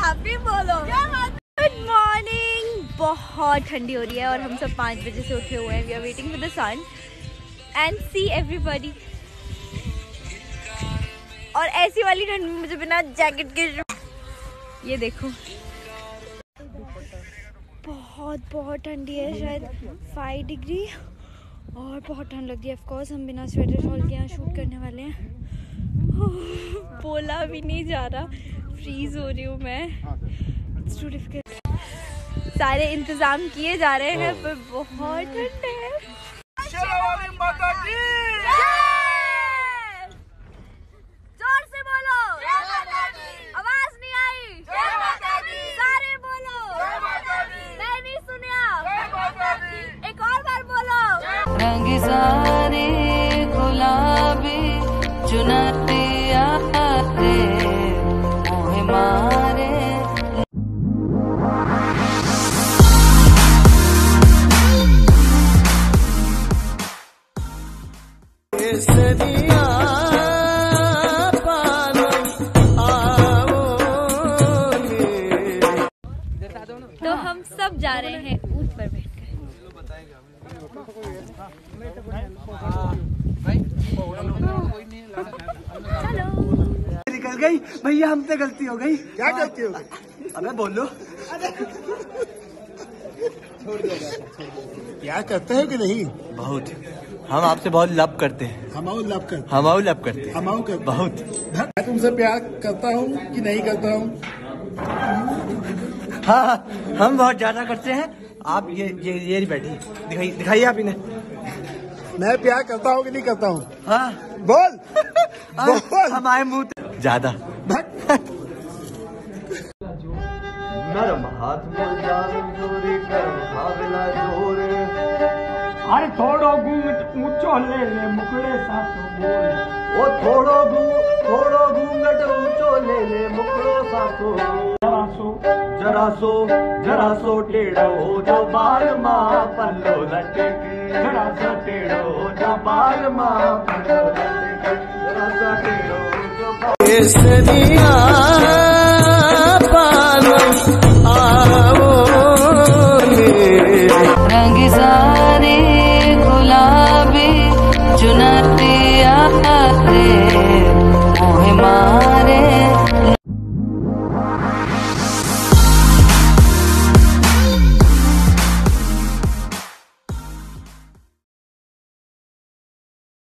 आप भी बोलो। Good morning. बहुत ठंडी हो रही है और हम सब 5 बजे से उठे हुए हैं। We are waiting for the sun and see everybody. और ऐसी वाली ठंड में मुझे बिना जैकेट के, ये देखो बहुत ठंडी है, शायद 5 डिग्री और बहुत ठंड लगती है। ऑफ कोर्स हम बिना स्वेटर शॉल के यहाँ शूट करने वाले हैं। बोला भी नहीं जा रहा, फ्रीज हो रही हूँ मैं। It's too difficult. सारे इंतजाम किए जा रहे हैं पर बहुत ठंड है। जोर से बोलो, आवाज नहीं आई। सारे बोलो, मैं नहीं सुनिया। एक और बार बोलो। रंग सारे गुलाबी चुनरिया रे मोहे मारे। तो हम सब जा रहे हैं ऊंट पर बैठकर। निकल गई भैया, हमसे गलती हो गई। क्या गलती हो गई? अबे बोलो। क्या करते हो कि नहीं? बहुत। हम आपसे बहुत लव करते हैं। हमाऊ लव करते, हमाऊ लव करते हैं। हमाऊ करते बहुत। मैं तुमसे प्यार करता हूँ कि नहीं करता हूँ? हाँ, हम बहुत ज्यादा करते हैं। आप ये बैठी दिखाइए आप इन्हें। मैं प्यार करता हूँ कि नहीं करता हूँ? हाँ बोल। बोल। हमारे मुंह ज्यादा। नरम हाथ में जान जोरी कर भावला जोरे। अरे थोड़ो घूंघट ऊंचो ले ले मुकड़े सासो बोल। वो थोड़ो घूंघट ऊंचो ले ले मुकड़ो सासो। जरा सो टेढ़ो हो जो बाल माँ पल्लो लटके। जरा सा टेढ़ो हो जो बाल माँ पल्लो लटके। जरा सा टेढ़ो हो जो केसरिया पालो आओ रंग